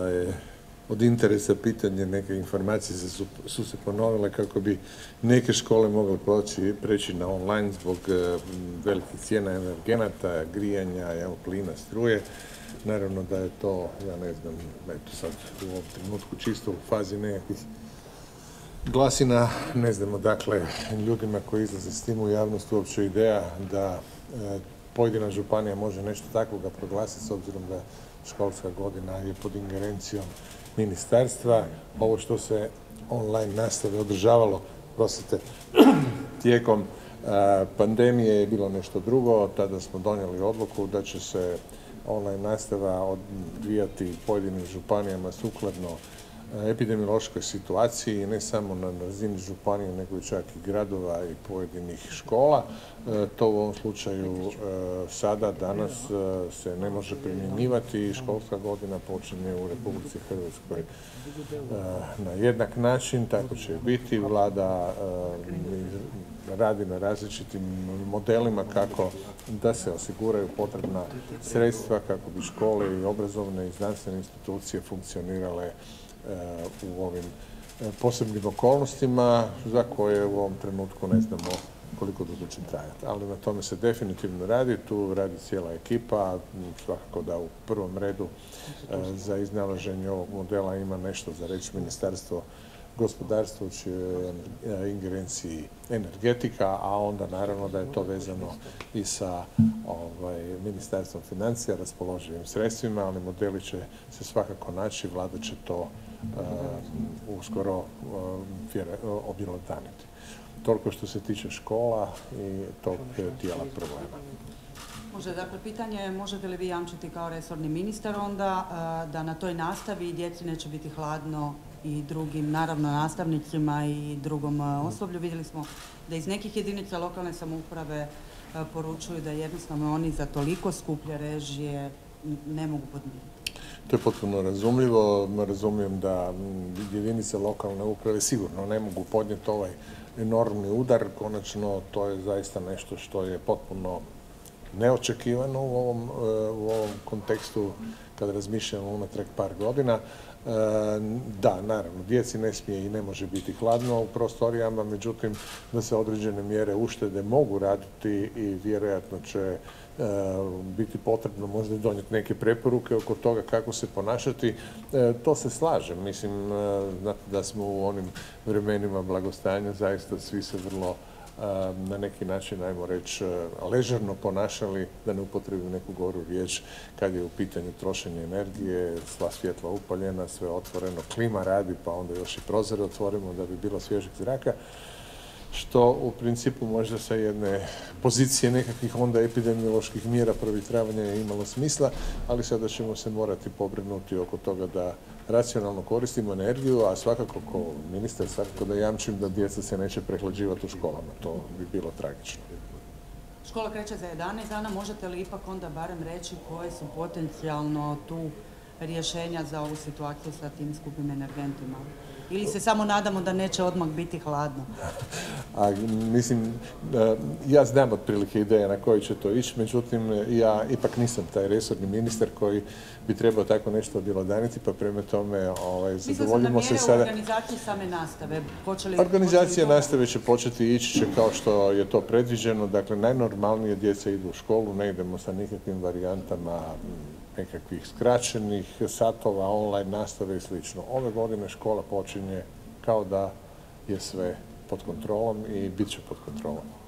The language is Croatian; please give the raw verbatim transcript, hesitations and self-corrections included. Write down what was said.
Od interesa pitanje, neke informacije su, su se ponovile kako bi neke škole mogle poći, preći na online zbog velikih cijena energenata, grijanja, evo, plina, struje. Naravno da je to, ja ne znam, eto sad u ovom trenutku čisto u fazi nekakvih glasina, ne znamo, dakle, ljudima koji izlaze s tim u javnost uopće ideja da e, pojedina županija može nešto takvoga proglasiti s obzirom da školska godina je pod ingerencijom ministarstva. Ovo što se online nastave održavalo, prosite, tijekom a, pandemije je bilo nešto drugo. Tada smo donijeli odluku da će se online nastava odvijati pojedinim županijama sukladno epidemiološkoj situaciji, ne samo na razini županije, nego i čak i gradova i pojedinih škola. To u ovom slučaju sada, danas se ne može primjenjivati. Školska godina počinje u Republici Hrvatskoj na jednak način, tako će biti. Vlada radi na različitim modelima kako da se osiguraju potrebna sredstva kako bi škole i obrazovne i znanstvene institucije funkcionirale u ovim posebnim okolnostima za koje u ovom trenutku ne znamo koliko dugo će trajati. Ali na tome se definitivno radi, tu radi cijela ekipa, svakako da u prvom redu za iznalaženje ovog modela ima nešto za reći Ministarstvo gospodarstva, u čijoj ingerenciji energetika, a onda naravno da je to vezano i sa ovaj, Ministarstvom financija, raspoloživim sredstvima, ali modeli će se svakako naći, Vlada će to uh, uskoro uh, objelodaniti. Toliko što se tiče škola i tog dijela problema. Može, dakle, pitanje je možete li vi jamčiti kao resorni ministar onda uh, da na toj nastavi djeci neće biti hladno i drugim, naravno, nastavnicima i drugom osoblju. Vidjeli smo da iz nekih jedinica lokalne samouprave poručuju da jednostavno oni za toliko skuplje režije ne mogu podmiriti. To je potpuno razumljivo. Razumijem da jedinice lokalne uprave sigurno ne mogu podnijeti ovaj enormni udar. Konačno, to je zaista nešto što je potpuno neočekivano u ovom, u ovom kontekstu kada razmišljamo unatrag par godina. Da, naravno, djeci ne smije i ne može biti hladno u prostorijama, međutim da se određene mjere uštede mogu raditi i vjerojatno će biti potrebno možda donijeti neke preporuke oko toga kako se ponašati. To se slažem. Mislim, znate da smo u onim vremenima blagostanja zaista svi se vrlo na neki način, ajmo reći, ležerno ponašali, da ne upotrebim neku goru riječ, kad je u pitanju trošenje energije, sva svjetla upaljena, sve otvoreno, klima radi, pa onda još i prozore otvorimo da bi bilo svježeg zraka, što u principu možda sa jedne pozicije nekakvih onda epidemioloških mjera provjetravanja je imalo smisla, ali sada ćemo se morati pobrinuti oko toga da racionalno koristimo energiju, a svakako kao ministar svakako da jamčim da djeca se neće prehlađivati u školama. To bi bilo tragično. Škola kreće za jedanaest dana. Možete li ipak onda barem reći koje su potencijalno tu rješenja za ovu situaciju sa tim skupim energentima? Ili se samo nadamo da neće odmah biti hladno? A, mislim, ja znam otprilike ideje na koje će to ići, međutim, ja ipak nisam taj resorni ministar koji bi trebao tako nešto objelodaniti, pa prema tome ovaj, zadovoljimo se sada... Mislim sam na mjere u organizaciji same nastave. Počeli, Organizacija počeli nastave će početi ići će kao što je to predviđeno. Dakle, najnormalnije djeca idu u školu, ne idemo sa nikakvim varijantama nekakvih skraćenih satova, online nastave i slično. Ove godine škola počinje kao da je sve pod kontrolom i bit će pod kontrolom.